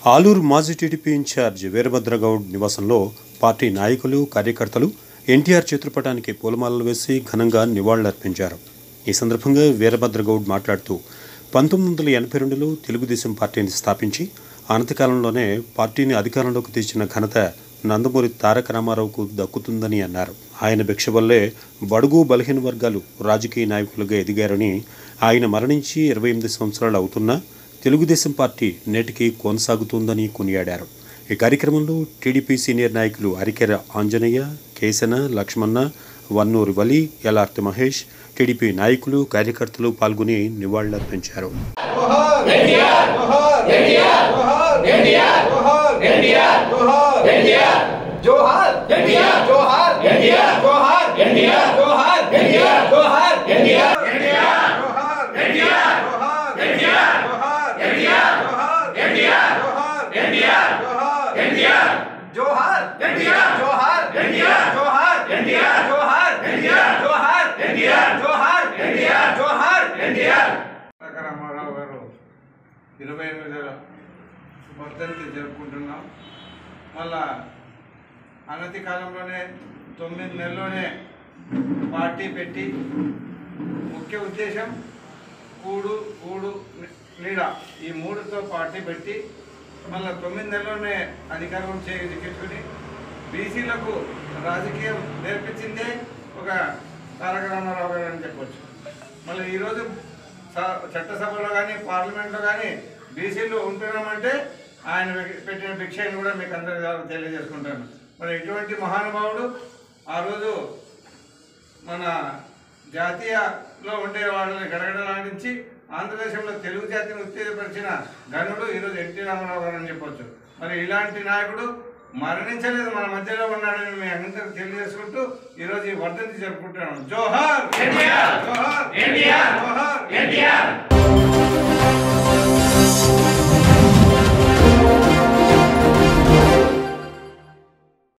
ఆలూరు మాజీ TDP incharge Veerabhadra Goud నివాసంలో party నాయకులు కార్యకర్తలు ఎన్టీఆర్ చిత్రపటానికి పూలమాలలు వేసి ఘనంగా నివాళులర్పించారు. ఈ సందర్భంగా వీరభద్రగౌడ్ మాట్లాడుతూ 1982లో తెలుగుదేశం పార్టీని స్థాపించి అనతికాలంలోనే పార్టీని అధికారంలోకి తెచ్చిన ఘనత నందమూరి తారక రామారావుకు దక్కుతుందని అన్నారు. ఆయన భిక్ష వల్లే బడుగు బలహీన వర్గాలు రాజకీయ నాయకులుగా ఎదిగారని, ఆయన మరణించి 28 సంవత్సరాలు అవుతున్నా తెలుగుదేశం పార్టీ నేటికి కొనసాగుతుందని కొనియాడారు. ఈ కార్యక్రమంలో టీడీపీ సీనియర్ నాయకులు అరికెర ఆంజనేయ, కేసన, లక్ష్మణ, వన్నూరి వలి, ఎలార్తి మహేష్, టీడీపీ నాయకులు కార్యకర్తలు పాల్గొని నివాళులర్పించారు. రామారావు గారు 28వ వర్ధంతి జరుపుకుంటున్నాం. మళ్ళా అనతి కాలంలోనే 9 నెలల్లోనే పార్టీ పెట్టి ముఖ్య ఉద్దేశం కూడు నీడ ఈ 3తో పార్టీ పెట్టి మళ్ళీ 9 నెలల్లోనే అధికారం చేయించుకుని బీసీలకు రాజకీయం నేర్పించిందే ఒక తారక రామారావు గారు అని చెప్పొచ్చు. మళ్ళీ ఈరోజు చట్టసభలో కానీ పార్లమెంట్లో కానీ బీసీలు ఉంటున్నామంటే ఆయన పెట్టిన భిక్షను కూడా మీకు అందరి తెలియజేసుకుంటాను. మరి ఇటువంటి మహానుభావుడు ఆ రోజు మన జాతీయలో ఉండే వాళ్ళని గడగడలాడించి ఆంధ్రదేశంలో తెలుగు జాతిని ఉత్తేజపరిచిన ఘనుడు ఈరోజు ఎన్టీ రామారావు గారు అని చెప్పొచ్చు. మరి ఇలాంటి నాయకుడు మరణించలేదు, మన మధ్యలో ఉన్నాడని మీ అందరికీ తెలియజేసుకుంటూ ఈరోజు ఈ వర్ధంతి జరుపుకుంటున్నాం. జోహార్ ఎన్టీఆర్, జోహార్ ఎన్టీఆర్, జోహార్ ఎన్టీఆర్.